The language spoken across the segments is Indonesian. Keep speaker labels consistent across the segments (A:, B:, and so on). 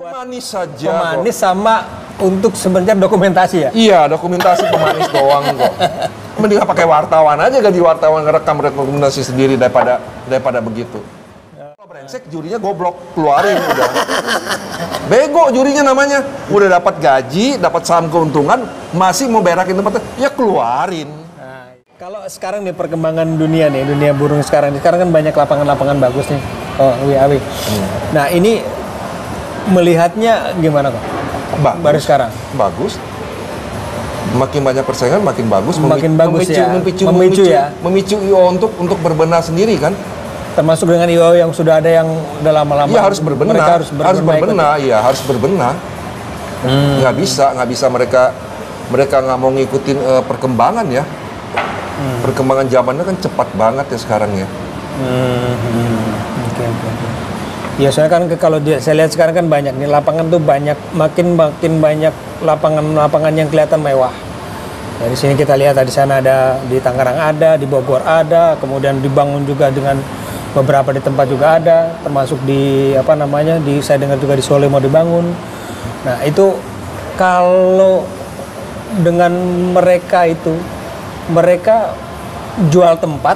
A: Pemanis saja.
B: Pemanis sama untuk sebenarnya dokumentasi ya?
A: Iya, dokumentasi pemanis doang kok. Mending pakai wartawan aja, gaji wartawan ngerekam rekomendasi sendiri daripada begitu. Kalau brengsek jurinya goblok, keluarin udah. Bego jurinya namanya. Udah dapat gaji, dapat saham keuntungan, masih mau berakin tempatnya, ya keluarin.
B: Nah, kalau sekarang nih perkembangan dunia nih, dunia burung sekarang kan banyak lapangan-lapangan bagus nih. Oh, Awi. Nah, ini melihatnya gimana kok?
A: Bagus.
B: Baru sekarang.
A: Bagus. Makin banyak persaingan makin bagus.
B: Makin bagus ya.
A: Memicu IO untuk berbenah sendiri kan.
B: Termasuk dengan IO yang sudah ada yang udah lama-lama.
A: Iya harus berbenah.
B: Mereka harus berbenah.
A: Iya harus berbenah. Nggak bisa mereka nggak mau ngikutin perkembangan ya. Perkembangan zamannya kan cepat banget ya sekarang ya.
B: Oke. Ya soalnya kan kalau saya lihat sekarang kan banyak nih lapangan tuh banyak makin banyak lapangan yang kelihatan mewah. Ya, di sini kita lihat di sana ada, di Tangerang ada, di Bogor ada, kemudian dibangun juga dengan beberapa di tempat juga ada, termasuk di saya dengar juga di Solo mau dibangun. Nah itu kalau dengan mereka jual tempat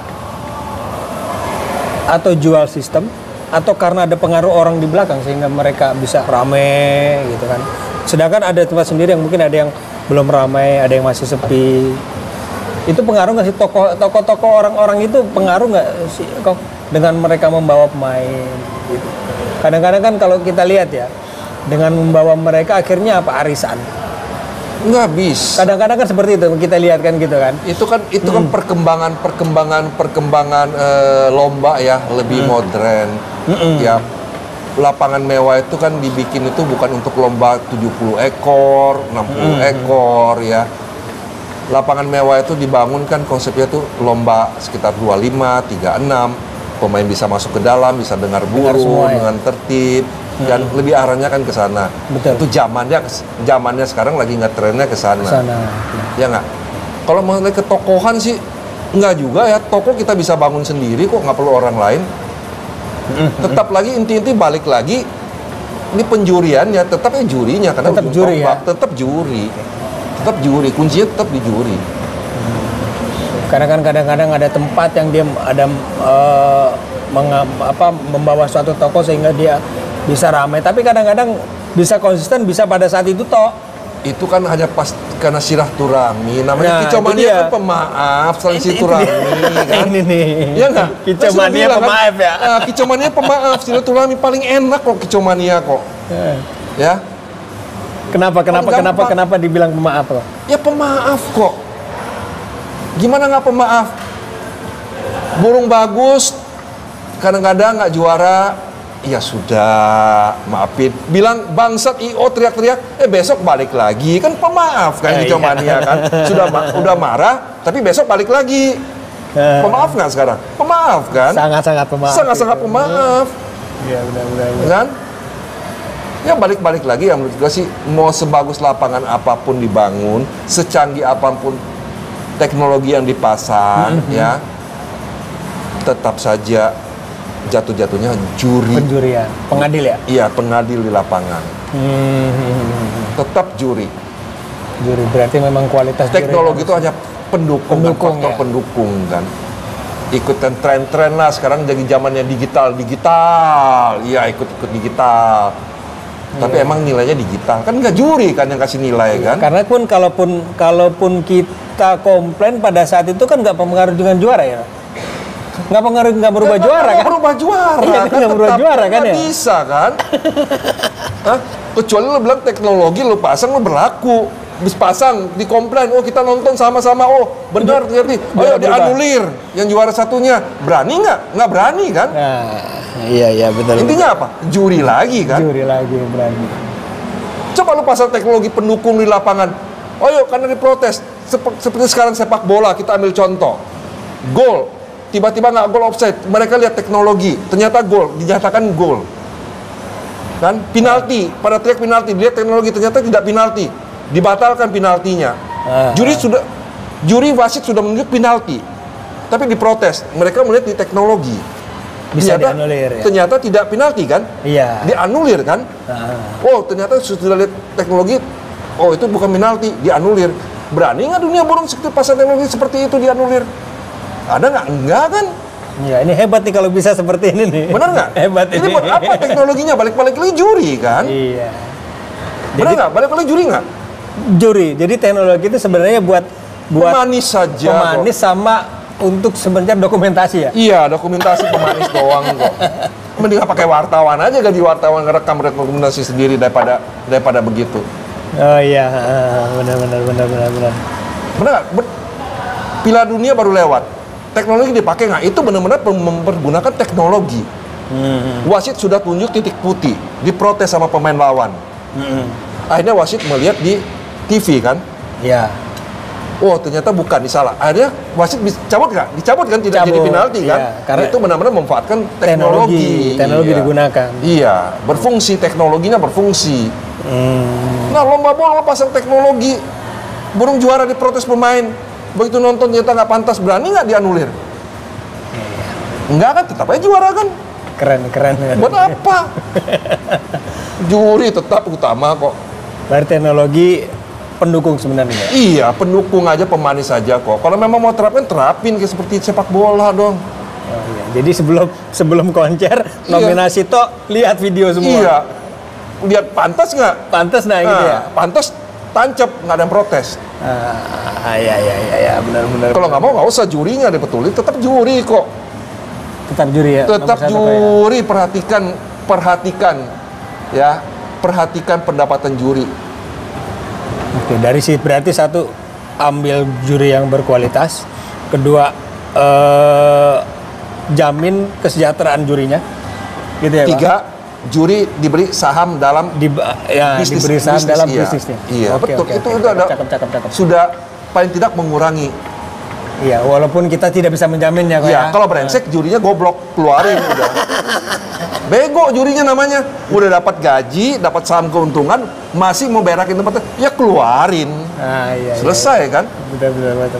B: atau jual sistem, atau karena ada pengaruh orang di belakang sehingga mereka bisa rame gitu kan. Sedangkan ada tempat sendiri yang mungkin ada yang belum ramai, ada yang masih sepi. Itu pengaruh nggak sih tokoh-tokoh orang-orang itu pengaruh nggak sih kok dengan mereka membawa pemain gitu. Kadang-kadang kan kalau kita lihat ya, dengan membawa mereka akhirnya arisan.
A: Nggak bisa.
B: Kadang-kadang kan seperti itu kita lihat kan gitu kan.
A: Itu kan perkembangan lomba ya lebih modern. Ya lapangan mewah itu kan dibikin itu bukan untuk lomba 70 ekor, 60 ekor ya. Lapangan mewah itu dibangun kan konsepnya tuh lomba sekitar 25, 36. Pemain bisa masuk ke dalam, bisa dengar burung dengan tertib. Dan lebih arahnya kan ke sana.
B: Betul.
A: Itu zamannya sekarang lagi nggak trennya ke sana. Ya nggak? Kalau mengenai ketokohan sih nggak juga ya. Tokoh kita bisa bangun sendiri kok, nggak perlu orang lain. Tetap lagi inti-inti balik lagi ini penjuriannya, tetap ya jurinya karena
B: tetap juri ya.
A: Tetap juri, kuncinya tetap di juri.
B: Karena kan kadang-kadang ada tempat yang dia ada membawa suatu tokoh sehingga dia bisa ramai, tapi kadang-kadang bisa konsisten, bisa pada saat itu toh.
A: Itu kan hanya pas karena silaturahmi, namanya kicomania kan pemaaf, saling silaturahmi kan.
B: Ini nih.
A: Ya nggak?
B: Kicomania pemaaf ya.
A: Kicomania pemaaf, silaturahmi paling enak kok kicomania kok. Ya.
B: Kenapa dibilang pemaaf loh?
A: Ya pemaaf kok. Gimana nggak pemaaf? Burung bagus, kadang-kadang nggak juara. Ya sudah, maafin. Bilang bangsat IO teriak-teriak, besok balik lagi. Kan pemaaf kan kicomania kan. Udah marah, tapi besok balik lagi. Pemaaf nggak sekarang? Pemaaf kan?
B: Sangat-sangat pemaaf.
A: Sangat-sangat pemaaf.
B: Iya, benar.
A: Kan? Ya balik lagi ya menurut gue sih, mau sebagus lapangan apapun dibangun, secanggih apapun teknologi yang dipasang, ya tetap saja jatuh-jatuhnya
B: penjurian, pengadil ya?
A: Iya, pengadil di lapangan. Tetap juri
B: berarti memang kualitas
A: teknologi itu hanya pendukung faktor
B: ya?
A: Pendukung kan. Ikutan tren-tren lah sekarang jadi zamannya digital. Iya, ikut digital. Tapi emang nilainya digital kan, nggak juri kan yang kasih nilai kan?
B: Karena pun kalaupun kita komplain pada saat itu kan nggak pengaruh dengan juara ya? Nggak berubah juara kan?
A: Berubah juara
B: nggak berubah juara kan ya?
A: Bisa kan? Kecuali lo bilang teknologi lo pasang lo berlaku. Bis pasang dikomplain, kita nonton sama-sama, benar terjadi, dianulir yang juara satunya. Berani nggak berani kan?
B: Nah, iya betul.
A: Intinya apa? Juri lagi kan?
B: Juri lagi berani.
A: Coba lu pasang teknologi pendukung di lapangan. Karena diprotes. Seperti sekarang sepak bola, kita ambil contoh. Gol, tiba-tiba nggak gol offside. Mereka lihat teknologi, ternyata gol, dinyatakan gol. Kan? Penalti, pada teriak penalti, lihat teknologi, ternyata tidak penalti. Dibatalkan penaltinya. Juri wasit sudah menunjuk penalti, tapi diprotes. Mereka melihat di teknologi.
B: bisa dianulir ya.
A: Ternyata tidak penalti kan?
B: Iya.
A: Dianulir kan? Oh, ternyata sudah lihat teknologi, oh itu bukan penalti, dianulir. Berani nggak dunia burung pasar teknologi seperti itu dianulir? Ada nggak? Enggak kan?
B: Ya, ini hebat nih kalau bisa seperti ini nih.
A: Benar nggak?
B: Hebat ini.
A: Ini buat apa teknologinya? Balik-balik lagi juri kan?
B: Iya.
A: Benar nggak? Balik-balik juri nggak?
B: Juri. Jadi teknologi itu sebenarnya buat
A: pemanis saja.
B: Pemanis sama untuk sebenarnya dokumentasi ya?
A: Iya, dokumentasi pemanis doang kok. Mending pakai wartawan aja, gaji wartawan ngerekam dokumentasi sendiri daripada begitu.
B: Oh iya, benar.
A: Benar nggak? Piala Dunia baru lewat. Teknologi dipakai nggak? Itu benar-benar mempergunakan teknologi. Wasit sudah tunjuk titik putih, diprotes sama pemain lawan. Akhirnya wasit melihat di TV kan?
B: Iya.
A: Oh, ternyata bukan, salah. Akhirnya wasit dicabut nggak? Dicabut kan, tidak jadi penalti kan?
B: Iya, karena
A: itu benar-benar memanfaatkan teknologi.
B: Teknologi digunakan.
A: Iya, berfungsi, teknologinya berfungsi. Nah, lomba bola pasang teknologi, burung juara diprotes pemain. Begitu nonton ternyata nggak pantas, berani nggak dianulir? Enggak kan, tetap aja juara kan?
B: Keren.
A: Buat apa? Juri tetap utama kok.
B: Berarti teknologi pendukung sebenarnya.
A: Iya, pendukung aja, pemanis saja kok. Kalau memang mau terapin kayak seperti sepak bola dong.
B: Oh, iya. Jadi sebelum konser nominasi toh lihat video semua.
A: Iya. Lihat pantas nggak?
B: Pantas gitu ya.
A: Pantas tancap, nggak ada yang protes.
B: Iya, benar.
A: Kalau nggak mau nggak usah jurinya dibetulin, tetap juri kok.
B: Tetap juri ya.
A: Tetap juri, perhatikan ya, perhatikan pendapatan juri.
B: Oke, dari sini berarti satu, ambil juri yang berkualitas. Kedua, jamin kesejahteraan jurinya. Gitu ya,
A: Tiga, juri diberi saham dalam bisnis,
B: diberi saham dalam bisnisnya.
A: Iya,
B: Oke,
A: betul. Itu udah
B: cakep.
A: sudah paling tidak mengurangi.
B: Iya, walaupun kita tidak bisa menjaminnya kok ya.
A: Kalau brengsek jurinya goblok, keluarin udah. Bego jurinya namanya. Udah dapat gaji, dapat saham keuntungan, masih mau berakin tempatnya, ya keluarin.
B: Iya.
A: Selesai kan?
B: Benar.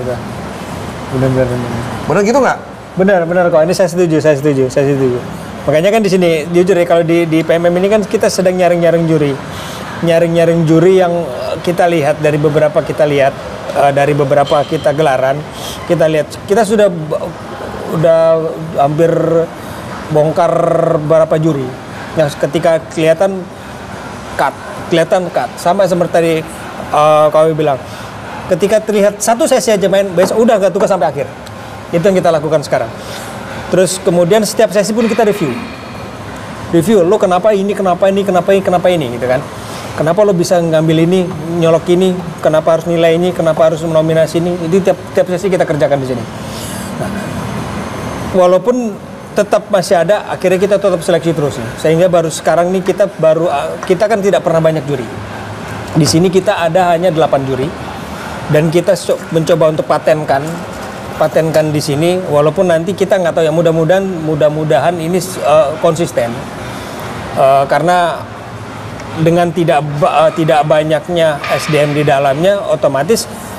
A: Benar gitu nggak?
B: Benar kok. Ini saya setuju. Makanya kan di sini jujur ya, kalau di PMM ini kan kita sedang nyaring juri yang kita lihat dari beberapa dari beberapa kita gelaran, kita sudah hampir bongkar beberapa juri yang ketika kelihatan cut sampai seperti tadi kau bilang, ketika terlihat satu sesi aja main, besok udah gak tugas sampai akhir. Itu yang kita lakukan sekarang. Terus kemudian setiap sesi pun kita review lo kenapa ini gitu kan. Kenapa lo bisa ngambil ini, nyolok ini, kenapa harus nilai ini, kenapa harus nominasi ini. Itu tiap sesi kita kerjakan di sini. Nah, walaupun tetap masih ada, akhirnya kita tetap seleksi terus nih. Sehingga baru sekarang nih kita kan tidak pernah banyak juri. Di sini kita ada hanya 8 juri dan kita mencoba untuk patenkan di sini, walaupun nanti kita nggak tahu ya, mudah-mudahan ini konsisten. Karena dengan tidak banyaknya SDM di dalamnya, otomatis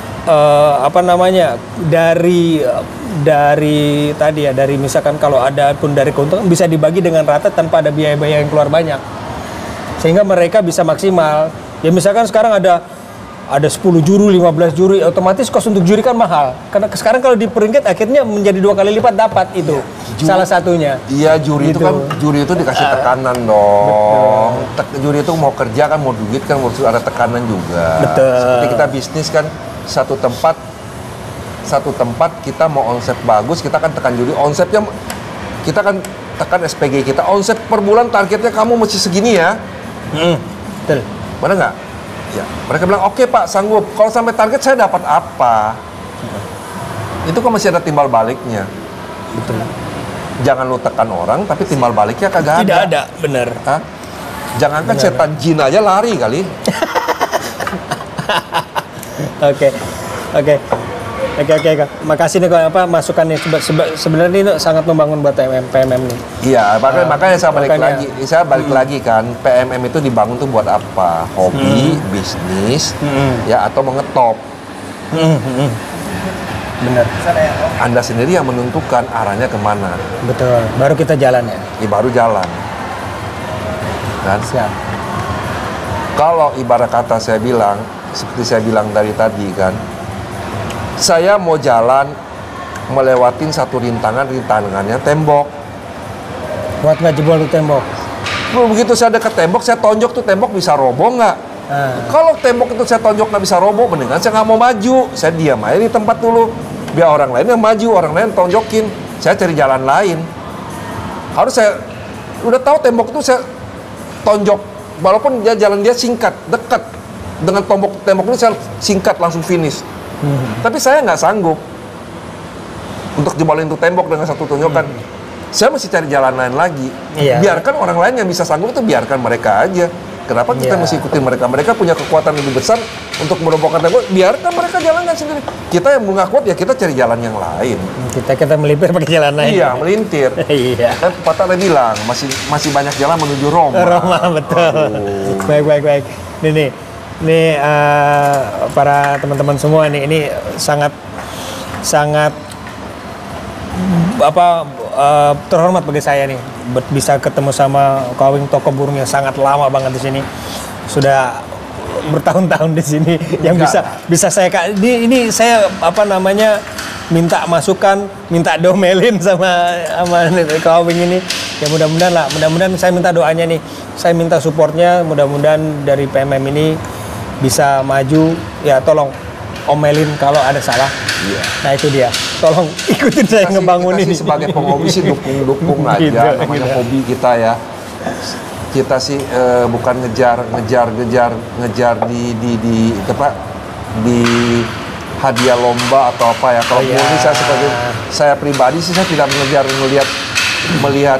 B: dari misalkan kalau ada pun dari keuntungan bisa dibagi dengan rata tanpa ada biaya-biaya yang keluar banyak, sehingga mereka bisa maksimal. Ya misalkan sekarang ada 10 juri, 15 juri, otomatis kos untuk juri kan mahal. Karena sekarang kalau di peringkat akhirnya menjadi 2 kali lipat dapat itu. Salah satunya.
A: Iya, juri gitu. Juri itu dikasih tekanan dong. Juri itu mau kerja kan, mau duit kan, harus ada tekanan juga.
B: Betul.
A: Seperti kita bisnis kan, satu tempat kita mau omset bagus, kita kan tekan juri. Omsetnya kita kan tekan SPG kita. Omset per bulan targetnya kamu mesti segini ya.
B: Betul.
A: Benar nggak? Ya, mereka bilang oke Pak, sanggup. Kalau sampai target saya dapat apa? Itu kan masih ada timbal baliknya.
B: Betul.
A: Jangan lu tekan orang, tapi timbal baliknya kagak ada.
B: Tidak ada, benar.
A: Hah? Jangankan setan jin aja lari kali.
B: Oke. Makasih nih masukannya. Sebenarnya ini sangat membangun buat PMM nih.
A: Iya, makanya saya balik lagi kan. PMM itu dibangun tuh buat apa? Hobi, bisnis, ya atau mengetop.
B: Benar.
A: Anda sendiri yang menentukan arahnya kemana.
B: Betul. Baru kita jalan ya.
A: Baru jalan. Kan?
B: Siap.
A: Kalau ibarat kata saya bilang, seperti saya bilang dari tadi kan, saya mau jalan melewatin satu rintangannya tembok.
B: Buat nggak jebol tuh tembok.
A: Begitu saya dekat tembok, saya tonjok tuh tembok bisa roboh nggak? Kalau tembok itu saya tonjok nggak bisa roboh, mendingan saya nggak mau maju. Saya diam aja di tempat dulu. Biar orang lain yang maju, orang lain tonjokin. Saya cari jalan lain. Harus saya udah tahu tembok itu saya tonjok. Walaupun jalan dia singkat, dekat. Dengan tembok itu saya singkat langsung finish. Tapi saya nggak sanggup untuk jebolin tuh tembok dengan satu tonjokan. Saya mesti cari jalan lain lagi. Biarkan orang lain yang bisa sanggup itu biarkan mereka aja. Kenapa kita mesti ikutin mereka? Mereka punya kekuatan lebih besar untuk merobohkan tembok. Biarkan mereka jalankan sendiri. Kita yang nggak kuat ya kita cari jalan yang lain.
B: Kita melipir pakai jalan lain.
A: Iya, melintir.
B: Iya.
A: Kan pepatah bilang masih banyak jalan menuju Roma.
B: Roma, betul. Baik. Ini para teman-teman semua nih, ini sangat terhormat bagi saya nih bisa ketemu sama Ko Awing, toko burung yang sangat lama banget di sini, sudah bertahun-tahun di sini. Yang bisa saya ini saya minta masukan, minta domelin sama Ko Awing ini. Ya mudah-mudahan saya minta doanya nih, saya minta supportnya, mudah-mudahan dari PMM ini bisa maju. Ya tolong omelin kalau ada salah. Iya. Nah itu dia. Tolong ikutin saya ngebangun ini.
A: Sebagai penghobi sih dukung aja,
B: gitu,
A: namanya hobi kita ya. Kita sih bukan ngejar di hadiah lomba atau apa ya. Kalau ini saya pribadi sih saya tidak melihat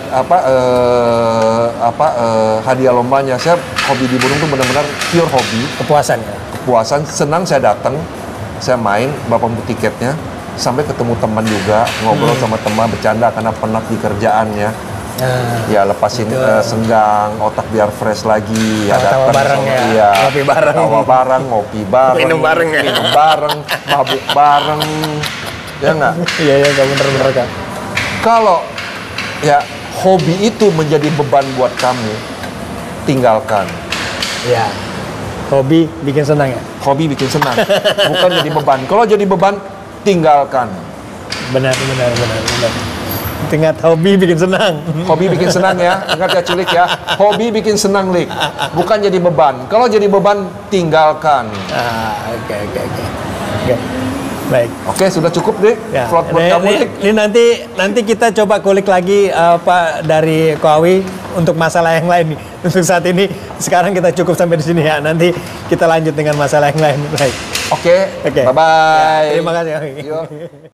A: hadiah lombanya. Saya hobi di burung itu benar-benar pure hobi.
B: Kepuasan ya.
A: Kepuasan, senang saya datang. Saya main, bapak beli tiketnya, sampai ketemu teman juga, ngobrol sama teman, bercanda karena penat di kerjaannya. Ya lepasin senggang, otak biar fresh lagi. Ya
B: tawa bareng ya,
A: iya,
B: ngopi bareng.
A: Tawa bareng, ngopi bareng,
B: minum bareng ya.
A: Minum bareng, mabuk bareng. Ya nggak?
B: Iya, nggak bener-bener kan.
A: Kalau ya hobi itu menjadi beban buat kamu, tinggalkan.
B: Ya. Hobi bikin senang ya?
A: Hobi bikin senang, bukan jadi beban. Kalau jadi beban, tinggalkan.
B: Benar. Ingat hobi bikin senang.
A: Hobi bikin senang ya, ingat ya Cilik ya. Hobi bikin senang, Lik. Bukan jadi beban. Kalau jadi beban, tinggalkan.
B: Oke. Baik.
A: Oke, sudah cukup deh.
B: Ya.
A: Vlog buat kamu, Lik.
B: Ini nanti kita coba kulik lagi dari Ko Awing untuk masalah yang lain nih. Untuk saat ini sekarang kita cukup sampai di sini ya. Nanti kita lanjut dengan masalah yang lain. Baik.
A: Oke. Bye bye.
B: Ya, terima kasih.